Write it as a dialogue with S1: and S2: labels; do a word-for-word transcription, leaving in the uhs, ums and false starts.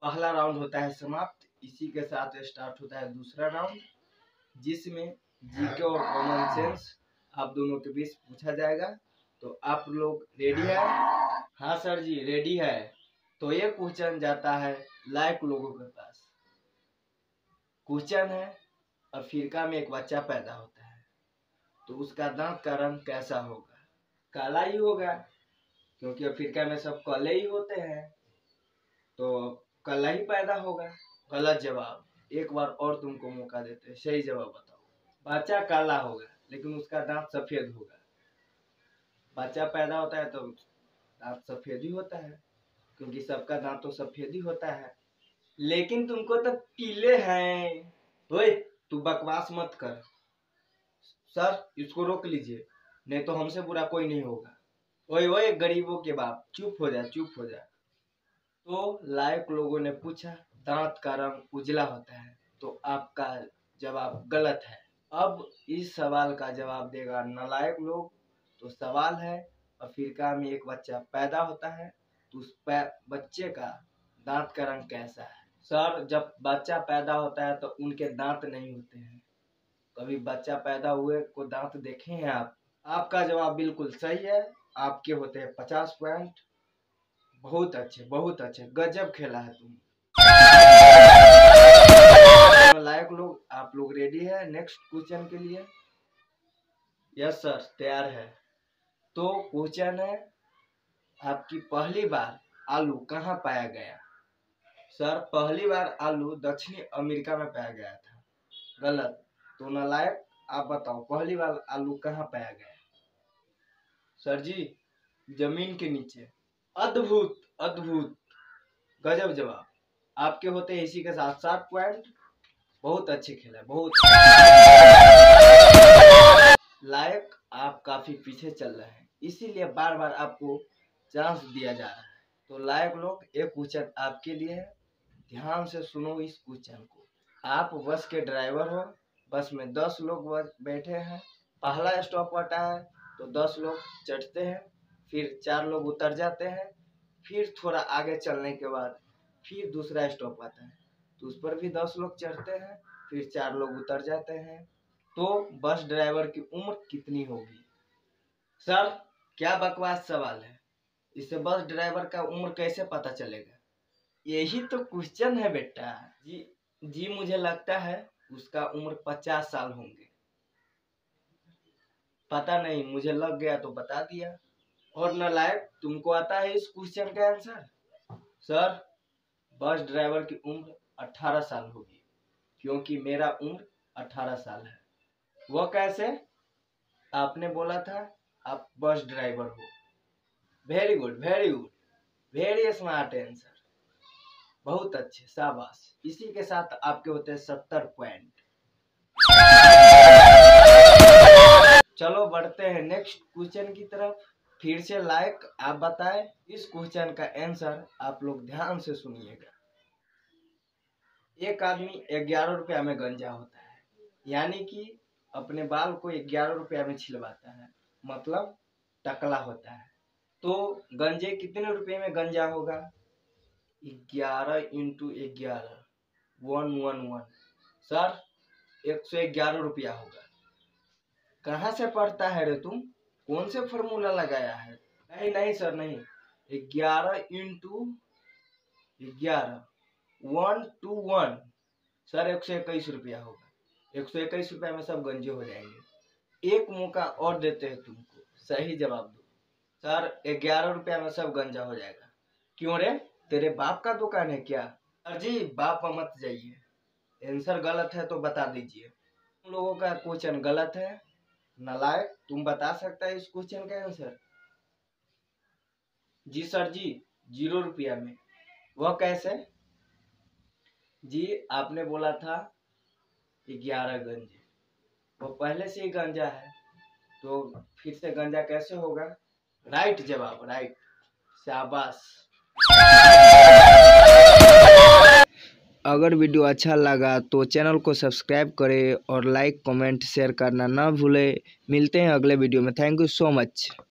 S1: पहला राउंड होता है समाप्त। इसी के साथ स्टार्ट होता है दूसरा राउंड, जिसमें जीके और कॉमन सेंस आप दोनों के बीच पूछा जाएगा। तो आप लोग रेडी है? हाँ सर जी रेडी है। तो ये क्वेश्चन जाता है लायक लोगों के पास। क्वेश्चन है, अफ्रीका में एक बच्चा पैदा होता है तो उसका दांत का रंग कैसा होगा? काला ही होगा, क्योंकि अफ्रीका में सब काले ही होते हैं, तो काला ही पैदा होगा। गलत जवाब। एक बार और तुमको मौका देते हैं, सही जवाब बताओ। बच्चा काला होगा लेकिन उसका दांत सफेद होगा। बच्चा पैदा होता है तो दांत सफेद ही होता है, क्योंकि सबका दांत तो सफेद ही होता है। लेकिन तुमको तो पीले हैं। ओए तू बकवास मत कर। सर इसको रोक लीजिए, नहीं तो हमसे बुरा कोई नहीं होगा। ओए ओए गरीबों के बाप, चुप हो जा चुप हो जा। तो लायक लोगों ने पूछा दांत का रंग उजला होता है, तो आपका जवाब गलत है। अब इस सवाल का जवाब देगा नालायक लोग। तो सवाल है, अफ्रीका में एक बच्चा पैदा होता है तो उस बच्चे का दांत का रंग कैसा है? सर जब बच्चा पैदा होता है तो उनके दांत नहीं होते हैं। कभी बच्चा पैदा हुए को दांत देखे हैं आप? आपका जवाब बिल्कुल सही है। आपके होते हैं पचास पॉइंट। बहुत अच्छे बहुत अच्छे, गजब खेला है तुम। लायक लोग आप लोग रेडी है नेक्स्ट क्वेश्चन के लिए? यस सर तैयार है। तो क्वेश्चन है, आपकी पहली बार आलू कहाँ पाया गया? सर पहली बार आलू दक्षिणी अमेरिका में पाया गया था। गलत। तो नालायक आप बताओ पहली बार आलू कहाँ पाया गया? सर जी जमीन के नीचे। अद्भुत अद्भुत, गजब जवाब। आपके होते हैं इसी के साथ सात पॉइंट। बहुत अच्छे खेला, बहुत लायक। आप काफी पीछे चल रहे हैं, इसीलिए बार बार आपको चांस दिया जा रहा है। तो लायक लोग एक क्वेश्चन आपके लिए है, ध्यान से सुनो इस क्वेश्चन को। आप बस के ड्राइवर हो, बस में दस लोग बैठे हैं। पहला स्टॉप आता है तो दस लोग चढ़ते हैं, फिर चार लोग उतर जाते हैं, फिर थोड़ा आगे चलने के बाद फिर दूसरा स्टॉप आता है तो उस पर भी दस लोग चढ़ते हैं, फिर चार लोग उतर जाते हैं। तो बस ड्राइवर की उम्र कितनी होगी? सर क्या बकवास सवाल है, इससे बस ड्राइवर का उम्र कैसे पता चलेगा? यही तो क्वेश्चन है बेटा। जी जी मुझे लगता है उसका उम्र पचास साल होंगे। पता नहीं, मुझे लग गया तो बता दिया। और नालायक तुमको आता है इस क्वेश्चन का आंसर? सर बस ड्राइवर की उम्र अठारह साल होगी, क्योंकि मेरा उम्र अठारह साल है। वो कैसे? आपने बोला था आप बस ड्राइवर हो। Very good very good, very smart answer, बहुत अच्छे, शाबाश। इसी के साथ आपके होते हैं सत्तर पॉइंट। चलो बढ़ते हैं नेक्स्ट क्वेश्चन की तरफ। फिर से लायक आप बताएं इस क्वेश्चन का आंसर। आप लोग ध्यान से सुनिएगा। एक आदमी ग्यारह रुपया में गंजा होता है, यानी कि अपने बाल को ग्यारह रुपया में छिलवाता है, मतलब टकला होता है। तो गंजे कितने रुपए में गंजा होगा? ग्यारह इंटू ग्यारह, वन वन वन। सर एक सौ ग्यारह रुपया होगा। कहाँ से पढ़ता है रे तुम? कौन से फॉर्मूला लगाया है? नहीं नहीं सर नहीं, ग्यारह इंटू ग्यारह, वन टू वन। सर एक सौ इक्कीस रुपया होगा। एक सौ इक्कीस रुपया में सब गंजे हो जाएंगे। एक मौका और देते हैं तुमको, सही जवाब दो। सर ग्यारह रुपया में सब गंजा हो जाएगा। क्यों रे, तेरे बाप का दुकान है क्या? सर जी बाप मत जाइए, आंसर गलत है तो बता दीजिए। तुम लोगों का क्वेश्चन गलत है। नालायक तुम बता सकता है इस क्वेश्चन का आंसर? जी सर जी जीरो रुपया में। वह कैसे? जी आपने बोला था ग्यारह गंजे, वो पहले से ही गंजा है तो फिर से गंजा कैसे होगा? राइट जवाब, राइट, शाबाश। अगर वीडियो अच्छा लगा तो चैनल को सब्सक्राइब करें और लाइक कमेंट शेयर करना ना भूलें। मिलते हैं अगले वीडियो में। Thank you so much.